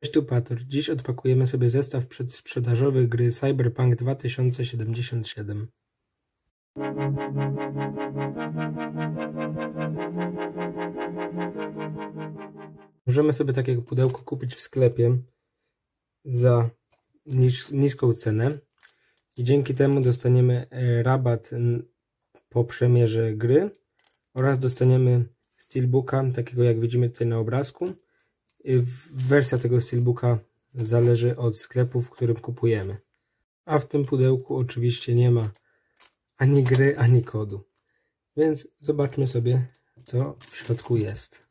Cześć, tu Pator. Dziś odpakujemy sobie zestaw przedsprzedażowy gry Cyberpunk 2077. Możemy sobie takiego pudełko kupić w sklepie za niską cenę i dzięki temu dostaniemy rabat po premierze gry oraz dostaniemy steelbooka, takiego jak widzimy tutaj na obrazku. Wersja tego steelbooka zależy od sklepu, w którym kupujemy. A w tym pudełku oczywiście nie ma ani gry, ani kodu. Więc zobaczmy sobie, co w środku jest.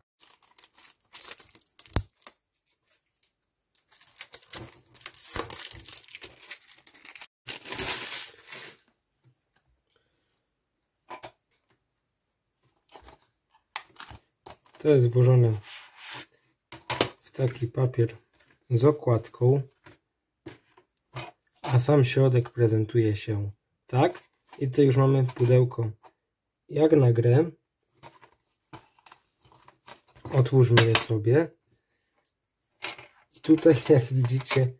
To jest włożone w taki papier z okładką, a sam środek prezentuje się tak. I tutaj już mamy pudełko jak na grę. Otwórzmy je sobie. I tutaj, jak widzicie,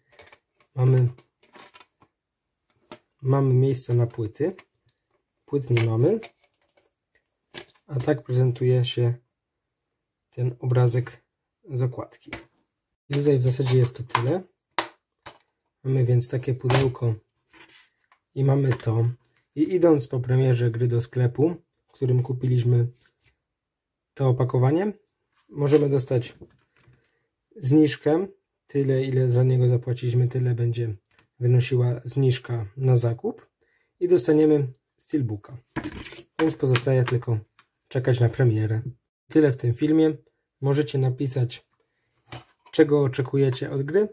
mamy miejsce na płyty. Płyt nie mamy. A tak prezentuje się ten obrazek z okładki. I tutaj w zasadzie jest to tyle. Mamy więc takie pudełko i mamy to. I idąc po premierze gry do sklepu, w którym kupiliśmy to opakowanie, możemy dostać zniżkę. Tyle, ile za niego zapłaciliśmy, tyle będzie wynosiła zniżka na zakup. I dostaniemy steelbooka. Więc pozostaje tylko czekać na premierę. Tyle w tym filmie. Możecie napisać, czego oczekujecie od gry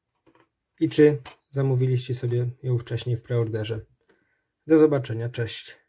i czy zamówiliście sobie ją wcześniej w preorderze. Do zobaczenia, cześć.